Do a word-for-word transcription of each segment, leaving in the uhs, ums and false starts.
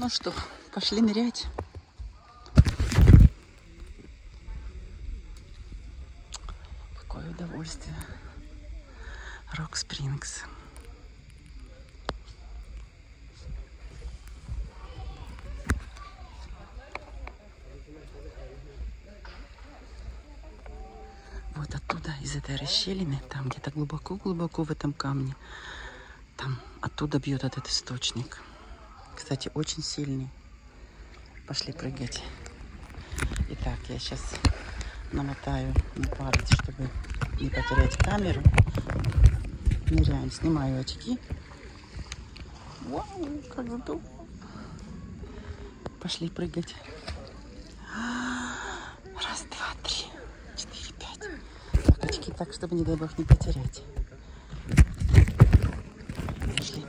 Ну что, пошли нырять. Какое удовольствие. Рок Спрингс. Вот оттуда, из этой расщелины, там где-то глубоко-глубоко в этом камне, там оттуда бьет этот источник. Кстати, очень сильный. Пошли прыгать. Итак, я сейчас намотаю на палец, чтобы не потерять камеру. Ныряем, снимаю очки. Вау, как здорово. Пошли прыгать. Раз, два, три, четыре, пять. Так, очки так, чтобы, не дай бог, не потерять. Пошли.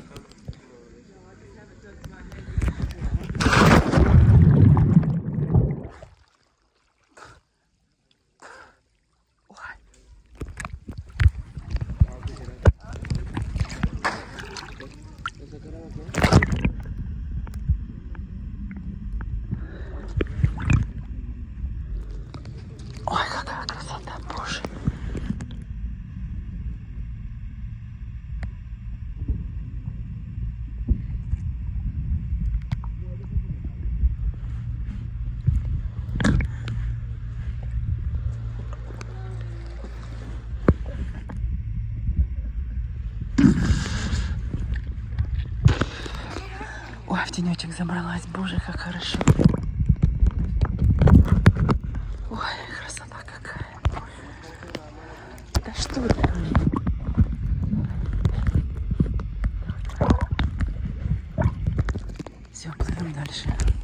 Ой, какая красота, боже. Ой, в тенечек забралась, боже, как хорошо. Ой, красота какая. Да что это? Все, плывем дальше.